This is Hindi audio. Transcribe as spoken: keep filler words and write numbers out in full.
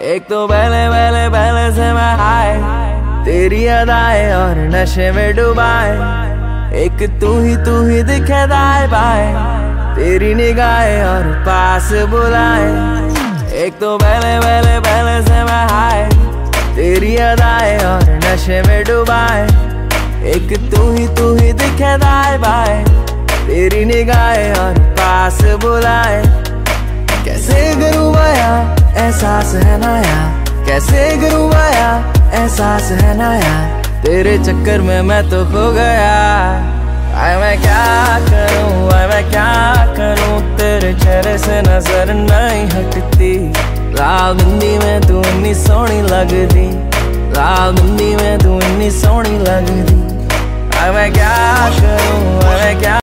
एक तो पहले पहले पहले से मैं हाय, तेरी अदाएं और नशे में डुबाए, एक तू ही तू ही दिखे दाए बाए, तेरी निगाहें और पास बुलाए। एक तो पहले पहले पहले से मैं हाय, तेरी अदाएं और नशे में डुबाए, एक तू ही तू ही दिखे दाए बाए, तेरी निगाहें और पास बुलाए। कैसे करूँ बया एहसास है नया, कैसे करूँ बया एहसास है नया, तेरे चक्कर में मैं तो खो गया। आए मैं क्या करूँ, आए मैं क्या करूँ, तेरे चेहरे से नजर नहीं हटती। लाल बिंदी में तू इतनी सोहनी लगदी, लाल बिंदी में तू इतनी सोहनी लगदी। आए मैं क्या करूँ, आए मैं क्या